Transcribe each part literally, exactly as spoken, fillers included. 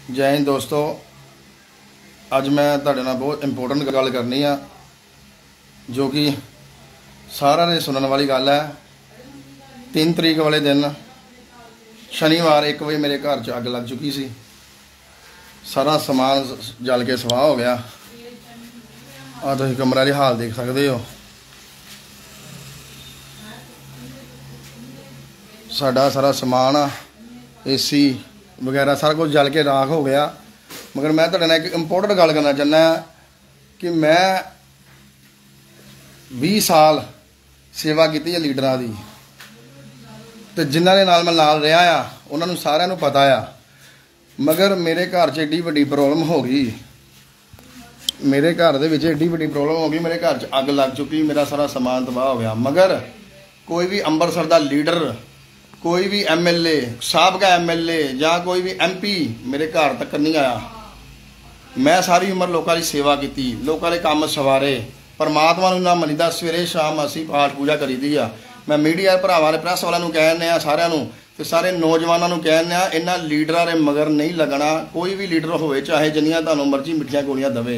जय हिंद दोस्तों, अज मैं तुहाडे नाल बहुत इंपोर्टेंट गल करनी आ जो कि सारा ने सुनने वाली गल है। तीन तरीक वाले दिन शनिवार एक बजे मेरे घर च अग लग चुकी सी। सारा समान जल के सवाह हो गया। आ तुसीं कमरे दी हाल देख सकते हो। साडा सारा समान आ एसी वगैरह सारा कुछ जल के राख हो गया। मगर मैं तुहाडे नाल एक इंपोर्टेंट गल करना चाहना कि मैं बीस साल सेवा की है लीडरां दी, ते जिन्हां दे नाल मैं नाल रहा आ उन्हां नूं सारिआं नूं पता आ। मगर मेरे घर च एड्डी वड्डी प्रॉब्लम हो गई, मेरे घर दे विच एड्डी वड्डी प्रॉब्लम हो गई, मेरे घर च अग लग चुकी, मेरा सारा समान तबाह हो गया। मगर कोई भी अंबरसर दा लीडर, कोई भी एम एल ए, साबका एम एल ए या कोई भी एम पी मेरे घर तक नहीं आया। मैं सारी उम्र लोगों की सेवा की, लोगों के काम सवारे, परमात्मा ना मनीदा, सवेरे शाम असी पाठ पूजा करी दी आ। मैं मीडिया भरावां ने प्रैस वालों कहने सारिਆਂ ਨੂੰ ਤੇ ਸਾਰੇ नौजवानों ਨੂੰ कहने इन्हां लीडरां दे मगर नहीं लगना। कोई भी लीडर होवे चाहे जिन्नियां तुहानूं मर्जी मिठियां गोलियां दवे,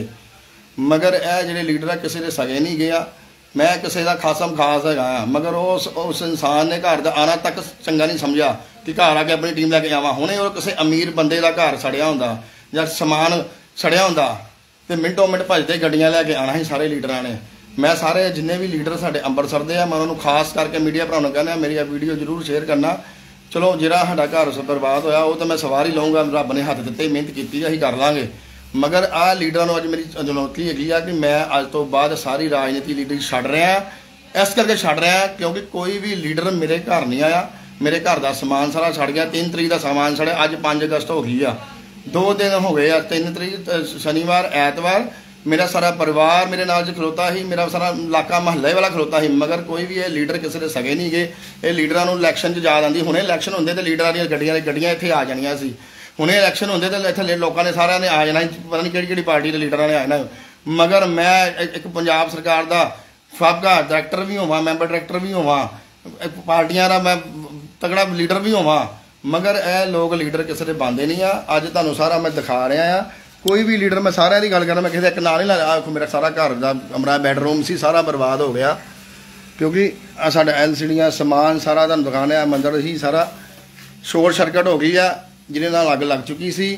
मगर यह जिहड़े लीडर किसी दे सगे नहीं गया। मैं किसी का खासम खास है, मगर उस उस इंसान ने घर का आना तक चंगा नहीं समझा कि घर आके अपनी टीम लैके आवा। हुणे और किसी अमीर बंदे का घर सड़िया होंदा या समान सड़िया होंदा ते मिनटों मिनट भजते गड्डियां लैके आना ही सारे लीडरां ने। मैं सारे जिन्ने भी लीडर साडे अंबरसर दे आ, मैं उन्होंने खास करके मीडिया भरावां नूं कहना मेरी वीडियो जरूर शेयर करना। चलो जिहड़ा साडा घर बर्बाद होया वो तो मैं सवार ही लऊँगा, रब ने हत्थ दित्ते, मेहनत की असीं कर लांगे। मगर आ लीडर अज मेरी चुनौती हैगी आ कि मैं अज तो बाद सारी राजनीति लीडर छड्ड रहा। इस करके छड्ड रहा क्योंकि कोई भी लीडर मेरे घर नहीं आया। मेरे घर का समान सारा छड़ गया। तीन तरीक का समान छड़िया, अज पाँच अगस्त हो गई आ, दो दिन हो गए आ। तीन तरीक शनिवार ऐतवार मेरा सारा परिवार मेरे नाल च खलोता ही, मेरा सारा इलाका महल्ले वाला खलोता ही। मगर कोई भी ये लीडर किसी के सगे नहीं गए। ये लीडरां नूं इलैक्शन च याद आती, हुणे इलैक्शन होंदे तो लीडरां दी गड्डियां गड्डियां इत्थे आ जाणियां सी। हुणे इलैक्शन होंदे तो इत्थे लोगों ने सारिਆਂ ने आ जाना, पता नहीं किहड़ी-किहड़ी पार्टी के लीडरां ने आ जाना। मगर मैं एक पंजाब सरकार का साबका डायरैक्टर भी होवां, मैंबर डायरैक्टर भी होवां, पार्टियां दा मैं तगड़ा लीडर भी होवां, मगर यह लोग लीडर किसी के बनते नहीं आ। अज तुहानूं सारा मैं दिखा रहा आ। कोई भी लीडर, मैं सारिਆਂ की गल करा, मैं किसी एक नाल नहीं ला। मेरा सारा घर का कमरा बैडरूम सी सारा बर्बाद हो गया क्योंकि साडा एल सी डियां समान सारा तुहानूं दिखाने आ, मंदिर ही सारा शॉर्ट सर्किट हो गई है जिहदे नाल अग लग चुकी सी।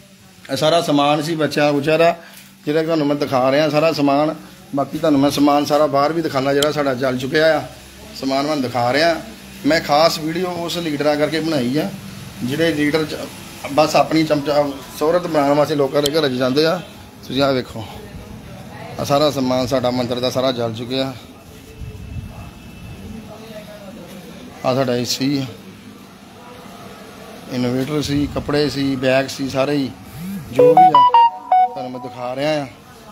सारा समान सी बच्चा बुच्चा दा जिहड़ा तुहानूं मैं दिखा रहा सारा समान। बाकी तुहानूं मैं समान सारा बाहर भी दिखाना जिहड़ा साडा जल चुकिया आ, समान मैं दिखा रहा। मैं खास वीडियो उस लीडरां करके बनाई है जिहड़े लीडर बस अपनी चमचा शोहरत बनाने वास्ते लोगों के घर जाते हैं। तुसीं आ वेखो, आ सारा समान साडा मंदिर का सारा जल चुकिया। आ साडा ए सी, इन्वेटर सी, कपड़े सी, बैग सी, सारे ही जो भी आ तुहानूं मैं दिखा रहा आ।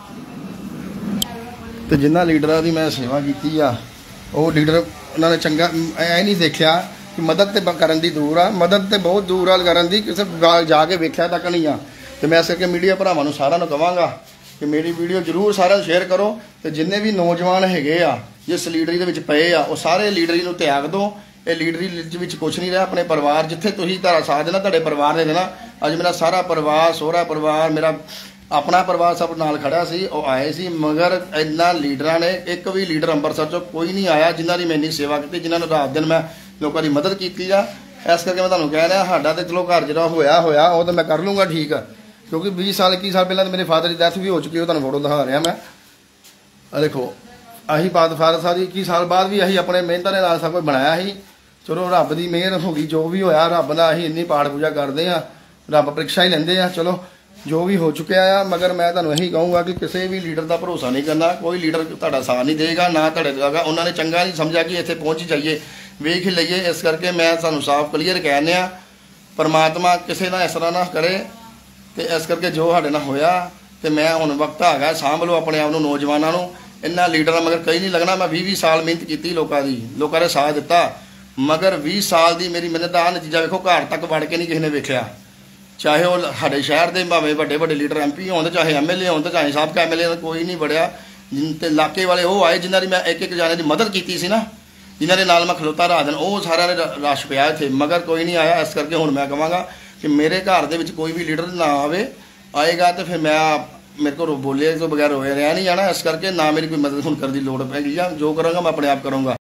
तो जिन्हां लीडरां दी मैं सेवा की आ, वो लीडर उन्होंने चंगा ऐ नहीं देखा कि मदद तो करन दी दूर आ, मदद तो बहुत दूर आ करन दी, किसी जाके वेख्या तक नहीं आ। तो मैं इस करके मीडिया भरावां नूं सारिआं नूं कहांगा कि मेरी वीडियो जरूर सारिआं नूं शेयर करो। तो जिन्ने भी नौजवान हैगे आ जिस लीडरी दे विच पए आ, वो सारे लीडरी नूं त्याग दो। ये लीडरी विच कुछ नहीं रहा। अपने परिवार जिथे तुसीं तारा साथ देना, तुहाडे परिवार दे देना। अज मेरा सारा परिवार, सोहरा परिवार, मेरा अपना परिवार सब नाल खड़ा सी, वो आए सी। मगर इन्ना लीडरां ने, एक भी लीडर अंबरसर चो कोई नहीं आया जिन्हां दी मैं इन्नी सेवा की, जिन्होंने रात दिन मैं लोगों की मदद की आ। इस करके मैं तुहानूं कह रहा साडा तो चलो घर जिहड़ा होया होया वो तो मैं कर लूँगा ठीक है, क्योंकि बीस साल इक्की साल पहले तो मेरे फादर की डैथ भी हो चुकी है। तुहानूं फोटो दिखा रहा मैं, देखो अही फादर फादर साहब इक्की साल बाद भी अही अपने मेहनत के नाल सब कुछ बनाया ही। चलो रब की मेहर हो गई, जो भी होया रब का अही इन्नी पाठ पूजा करते हैं, रब परीक्षा ही लेंदे आ। चलो जो भी हो चुका है, मगर मैं तुहानूं यही कहूँगा कि किसी भी लीडर का भरोसा नहीं करना। कोई लीडर तुहाडा साथ नहीं देगा, ना तुहाडे देगा। उन्होंने चंगा नहीं समझा कि इत्थे पहुँच ही जाइए, वेख ही लईए। इस करके मैं तुहानूं साफ क्लीयर कहने आ, परमात्मा किसी ना इस तरह ना करे। तो इस करके जो साडे नाल होया, तो मैं हुण वक्त आ गया, सांभ लो अपने आप नूं, नौजवानों नूं। इन्हां लीडरां मगर कई नहीं लगना। मैं भी भी साल मेहनत की लोगों की, लोगों ने साथ दिता, मगर भी साल की मेरी मेहनत का नतीजा वेखो, घर तक वड़ के नहीं किसी ने वेख्या। चाहे वो साडे शहर के भावें वड्डे वड्डे लीडर एम पी होण, चाहे एम एल ए होण, चाहे साबका एम एल ए, कोई नहीं बढ़िया। ते इलाके वाले वो आए जिन्हां दी मैं एक एक जाने की मदद की सी ना, जिन्हां दे नाल मैं खलोता रात दिन, वो सारिआं ने रश पिया इत्थे, मगर कोई नहीं आया। इस करके हुण मैं कहांगा ਕਿ ਮੇਰੇ ਘਰ ਦੇ ਵਿੱਚ ਕੋਈ ਵੀ ਲੀਡਰ ਨਾ ਆਵੇ, ਆਏਗਾ ਤੇ ਫਿਰ ਮੈਂ ਮੇਰੇ ਕੋਲ ਬੋਲੇ ਤੋਂ ਬਗੈਰ ਹੋਏ ਰਿਹਾ ਨਹੀਂ ਜਾਣਾ। ਇਸ ਕਰਕੇ ਨਾ ਮੇਰੀ ਕੋਈ ਮਦਦ ਹੁਣ ਕਰਨ ਦੀ ਲੋੜ ਪੈਗੀ ਜਾਂ ਜੋ ਕਰਾਂਗਾ ਮੈਂ ਆਪਣੇ ਆਪ ਕਰਾਂਗਾ।